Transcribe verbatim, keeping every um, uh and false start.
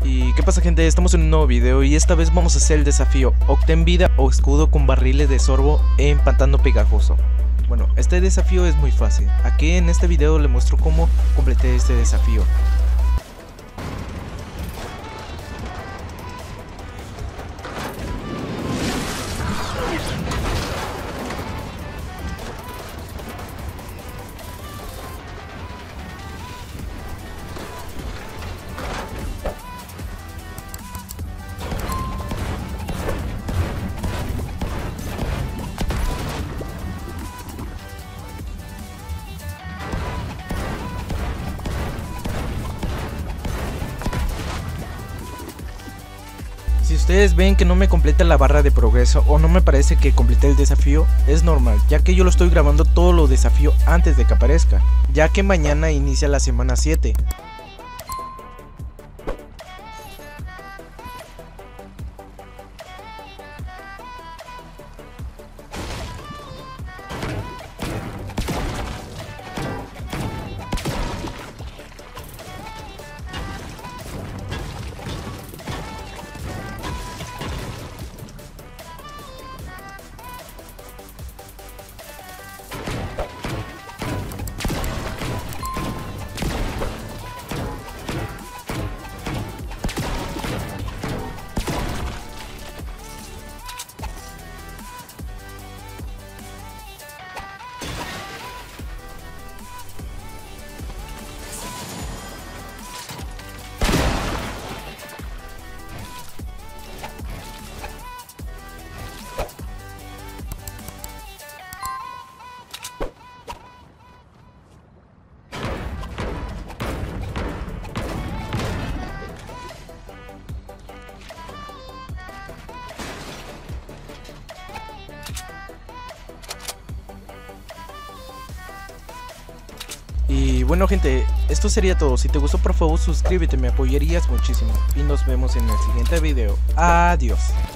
Y qué pasa, gente, estamos en un nuevo video y esta vez vamos a hacer el desafío obtén vida o escudo con barriles de sorbo en pantano pegajoso. Bueno, este desafío es muy fácil. Aquí en este video le muestro cómo completé este desafío. Si ustedes ven que no me completa la barra de progreso o no me parece que completé el desafío, es normal, ya que yo lo estoy grabando todo lo desafío antes de que aparezca, ya que mañana inicia la semana siete. Y bueno, gente, esto sería todo. Si te gustó, por favor suscríbete, me apoyarías muchísimo. Y nos vemos en el siguiente video. Adiós.